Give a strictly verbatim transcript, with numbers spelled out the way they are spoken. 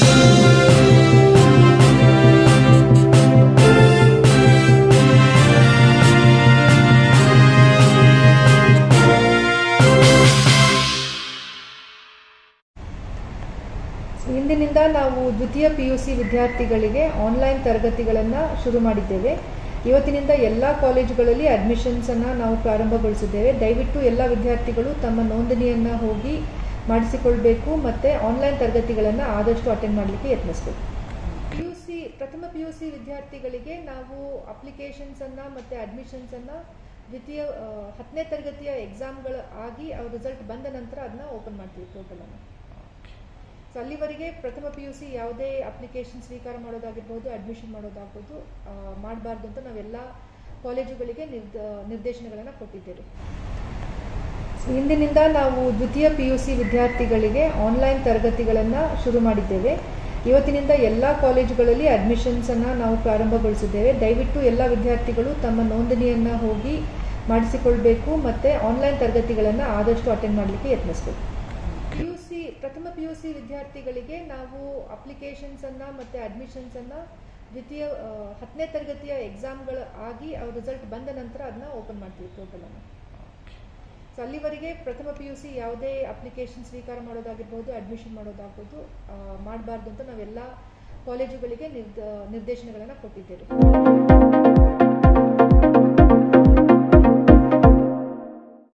ಇಂದಿನಿಂದ ನಾವು ದ್ವಿತೀಯ ಪಿ ಯು ಸಿ ವಿದ್ಯಾರ್ಥಿಗಳಿಗೆ ಆನ್ಲೈನ್ ತರಗತಿಗಳನ್ನು ಶುರು ಮಾಡಿದ್ದೇವೆ. ಇವತ್ತಿನಿಂದ ಎಲ್ಲ ಕಾಲೇಜುಗಳಲ್ಲಿ ಅಡ್ಮಿಷನ್ಸನ್ನು ನಾವು ಪ್ರಾರಂಭಗೊಳಿಸಿದ್ದೇವೆ. ದಯವಿಟ್ಟು ಎಲ್ಲ ವಿದ್ಯಾರ್ಥಿಗಳು ತಮ್ಮ ನೋಂದಣಿಯನ್ನು ಹೋಗಿ ಮಾಡಿಸಿಕೊಳ್ಬೇಕು ಮತ್ತು ಆನ್ಲೈನ್ ತರಗತಿಗಳನ್ನು ಆದಷ್ಟು ಅಟೆಂಡ್ ಮಾಡಲಿಕ್ಕೆ ಯತ್ನಿಸಬೇಕು. ಪಿ ಯು ಸಿ ಪ್ರಥಮ ಪಿ ಯು ಸಿ ವಿದ್ಯಾರ್ಥಿಗಳಿಗೆ ನಾವು ಅಪ್ಲಿಕೇಶನ್ಸನ್ನು ಮತ್ತು ಅಡ್ಮಿಷನ್ಸನ್ನು ದ್ವಿತೀಯ ಹತ್ತನೇ ತರಗತಿಯ ಎಕ್ಸಾಮ್ಗಳು ಆಗಿ ಅವ್ರ ರಿಸಲ್ಟ್ ಬಂದ ನಂತರ ಅದನ್ನ ಓಪನ್ ಮಾಡ್ತೀವಿ ಪೋರ್ಟಲನ್ನು. ಸೊ ಅಲ್ಲಿವರೆಗೆ ಪ್ರಥಮ ಪಿ ಯು ಸಿ ಯಾವುದೇ ಅಪ್ಲಿಕೇಶನ್ ಸ್ವೀಕಾರ ಮಾಡೋದಾಗಿರ್ಬೋದು, ಅಡ್ಮಿಷನ್ ಮಾಡೋದಾಗ್ಬೋದು ಮಾಡಬಾರ್ದು ಅಂತ ನಾವೆಲ್ಲ ಕಾಲೇಜುಗಳಿಗೆ ನಿರ್ದ ನಿರ್ದೇಶನಗಳನ್ನು ಕೊಟ್ಟಿದ್ದೇವೆ. ಇಂದಿನಿಂದ ನಾವು ದ್ವಿತೀಯ ಪಿ ಯು ಸಿ ವಿದ್ಯಾರ್ಥಿಗಳಿಗೆ ಆನ್ಲೈನ್ ತರಗತಿಗಳನ್ನು ಶುರು ಮಾಡಿದ್ದೇವೆ. ಇವತ್ತಿನಿಂದ ಎಲ್ಲ ಕಾಲೇಜುಗಳಲ್ಲಿ ಅಡ್ಮಿಷನ್ಸನ್ನು ನಾವು ಪ್ರಾರಂಭಗೊಳಿಸಿದ್ದೇವೆ. ದಯವಿಟ್ಟು ಎಲ್ಲ ವಿದ್ಯಾರ್ಥಿಗಳು ತಮ್ಮ ನೋಂದಣಿಯನ್ನು ಹೋಗಿ ಮಾಡಿಸಿಕೊಳ್ಬೇಕು ಮತ್ತು ಆನ್ಲೈನ್ ತರಗತಿಗಳನ್ನು ಆದಷ್ಟು ಅಟೆಂಡ್ ಮಾಡಲಿಕ್ಕೆ ಯತ್ನಿಸಬೇಕು. ಪಿ ಯು ಸಿ ಪ್ರಥಮ ಪಿ ಯು ಸಿ ವಿದ್ಯಾರ್ಥಿಗಳಿಗೆ ನಾವು ಅಪ್ಲಿಕೇಶನ್ಸನ್ನು ಮತ್ತು ಅಡ್ಮಿಷನ್ಸನ್ನು ದ್ವಿತೀಯ ಹತ್ತನೇ ತರಗತಿಯ ಎಕ್ಸಾಮ್ಗಳು ಆಗಿ ಅವ್ರ ರಿಸಲ್ಟ್ ಬಂದ ನಂತರ ಅದನ್ನ ಓಪನ್ ಮಾಡ್ತೀವಿ ಪೋರ್ಟಲನ್ನು. ಸೊ ಅಲ್ಲಿವರೆಗೆ ಪ್ರಥಮ ಪಿ ಯು ಸಿ ಯಾವುದೇ ಅಪ್ಲಿಕೇಶನ್ ಸ್ವೀಕಾರ ಮಾಡೋದಾಗಿರ್ಬೋದು, ಅಡ್ಮಿಷನ್ ಮಾಡೋದಾಗ್ಬೋದು ಮಾಡಬಾರ್ದು ಅಂತ ನಾವೆಲ್ಲ ಕಾಲೇಜುಗಳಿಗೆ ನಿರ್ದ ನಿರ್ದೇಶನಗಳನ್ನು ಕೊಟ್ಟಿದ್ದೇವೆ.